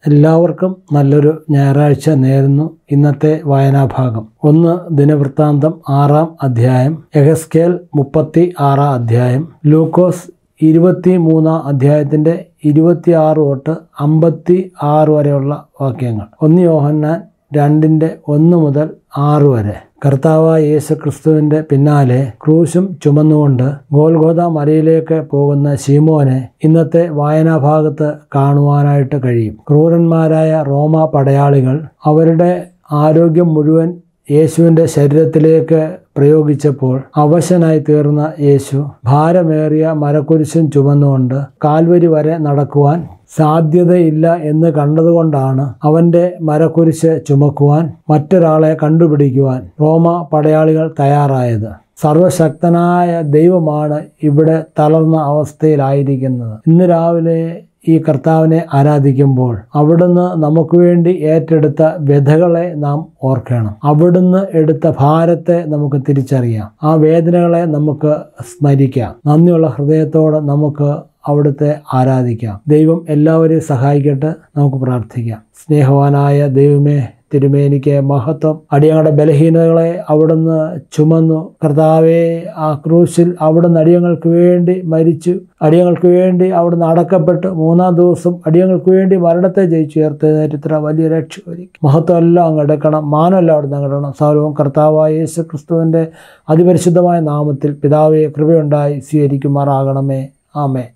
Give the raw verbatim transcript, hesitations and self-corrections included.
എല്ലാവർക്കും നല്ലൊരു ഞായറാഴ്ച നേരുന്നു. ഇന്നത്തെ വായനാഭാഗം ഒന്ന് ദിനവൃത്താന്തം ആറാം അധ്യായം, യെഹെസ്കേൽ മുപ്പത്തി ആറാം അധ്യായം, ലൂക്കോസ് ഇരുപത്തി മൂന്നാം അധ്യായത്തിൻ്റെ ഇരുപത്തിയാറ് തൊട്ട് അമ്പത്തി ആറ് വരെയുള്ള വാക്യങ്ങൾ. ഒന്ന് യോഹന്നാൻ രണ്ടിൻ്റെ ഒന്ന് മുതൽ ആറ് വരെ. കർത്താവായ യേശു ക്രിസ്തുവിൻ്റെ പിന്നാലെ ക്രൂശും ചുമന്നുകൊണ്ട് ഗോൽഗോഥ മലയിലേക്ക് പോകുന്ന ശീമോനെ ഇന്നത്തെ വായനാഭാഗത്ത് കാണുവാനായിട്ട് കഴിയും. ക്രൂരന്മാരായ റോമ പടയാളികൾ അവരുടെ ആരോഗ്യം മുഴുവൻ യേശുവിൻ്റെ ശരീരത്തിലേക്ക് പ്രയോഗിച്ചപ്പോൾ അവശനായി തീർന്ന യേശു ഭാരമേറിയ മരക്കുരിശും ചുമന്നുകൊണ്ട് കാൽവരി വരെ നടക്കുവാൻ സാധ്യതയില്ല എന്ന് കണ്ടതുകൊണ്ടാണ് അവൻ്റെ മരക്കുരിശ് ചുമക്കുവാൻ മറ്റൊരാളെ കണ്ടുപിടിക്കുവാൻ റോമ പടയാളികൾ തയ്യാറായത്. സർവശക്തനായ ദൈവമാണ് ഇവിടെ തളർന്ന അവസ്ഥയിലായിരിക്കുന്നത്. ഇന്ന് രാവിലെ ഈ കർത്താവിനെ ആരാധിക്കുമ്പോൾ അവിടുന്ന് നമുക്ക് വേണ്ടി ഏറ്റെടുത്ത വ്യഥകളെ നാം ഓർക്കണം. അവിടുന്ന് എടുത്ത ഭാരത്തെ നമുക്ക് തിരിച്ചറിയാം. ആ വേദനകളെ നമുക്ക് സ്മരിക്കാം. നന്ദിയുള്ള ഹൃദയത്തോടെ നമുക്ക് അവിടുത്തെ ആരാധിക്കാം. ദൈവം എല്ലാവരെയും സഹായിക്കട്ടെ. നമുക്ക് പ്രാർത്ഥിക്കാം. സ്നേഹവാനായ ദൈവമേ, തിരുമേനിക്ക് മഹത്വം. അടിയങ്ങളുടെ ബലഹീനതകളെ അവിടുന്ന് ചുമന്നു. കർത്താവേ, ആ ക്രൂശിൽ അവിടുന്ന് അടിയങ്ങൾക്ക് വേണ്ടി മരിച്ചു. അടിയങ്ങൾക്ക് വേണ്ടി അവിടുന്ന് അടക്കപ്പെട്ട് മൂന്നാം ദിവസം അടിയങ്ങൾക്ക് വേണ്ടി മരണത്തെ ജയിച്ചുയർത്തുന്നതിന് ഇത്ര വലിയ രക്ഷ ഒരുക്കി. മഹത്വം എല്ലാം അങ്ങ് എടുക്കണം, മാനമെല്ലാം അവിടുന്ന് അങ്ങെടുക്കണം. സർവ്വവും കർത്താവായ യേശു ക്രിസ്തുവിൻ്റെ അതിപരിശുദ്ധമായ നാമത്തിൽ പിതാവേ കൃപയുണ്ടായി സ്വീകരിക്കുമാറാകണമേ. ആമേൻ.